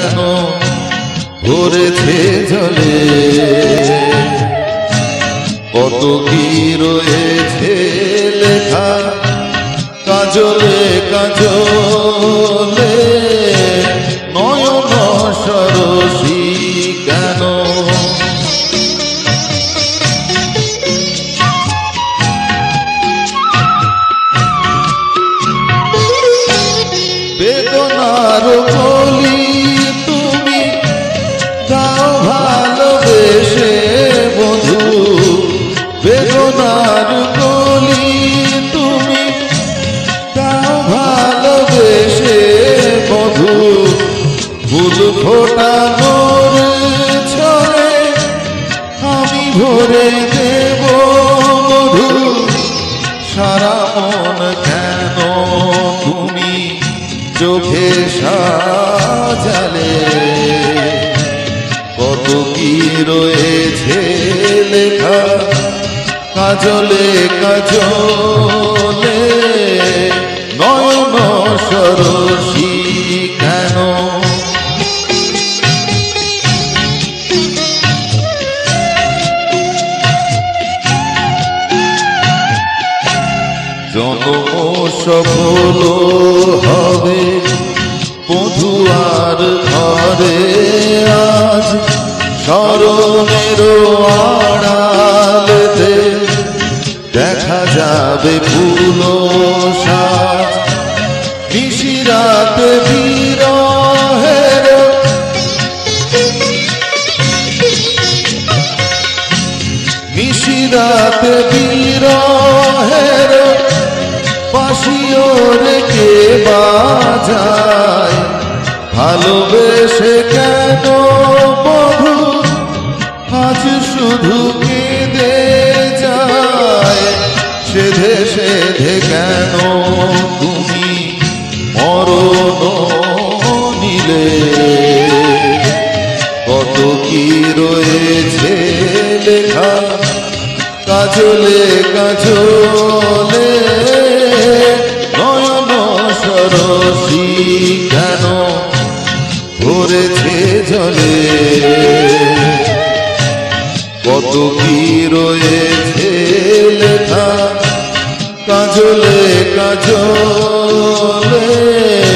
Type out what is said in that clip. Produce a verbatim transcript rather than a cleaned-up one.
কেন ভরেছে জলে, কত কি রয়েছে লেখা কাজলে কাজলে, নয়ন সরসী কেন। বেদনার কলি তুমি দাও ভালোবেসে বধু, বেদনার কলি তুমি দাও ভালোবেসে বধু, ফুল ফোটানোর ছলে আমি ভরে দেব মধু, সারা মন কেন তুমি চোখে সাজালে, কত কি রয়েছে লেখা কাজলে কাজলে, নয়ন সরসী কেন। জন্ম সফল হবে বধুয়ার ঘরে আজ, স্মরণের আড়ালেতে দেখা যাবে ফুল সাজ, নিশিরাতে বিরহের নিশিরাতে বিরহের বাঁশিও রেখে বাজায়, ভালোবেসে কেন বধু আজ শুধু কেঁদে যায়, সেধে সেধে কেন তুমি মরণ নিলে, কত কি রয়েছে লেখা কাজলে কাজলে, নয়ন সরসী কেন ভরেছে জলে, কত কি রয়েছে লেখা কাজলে কাজলে।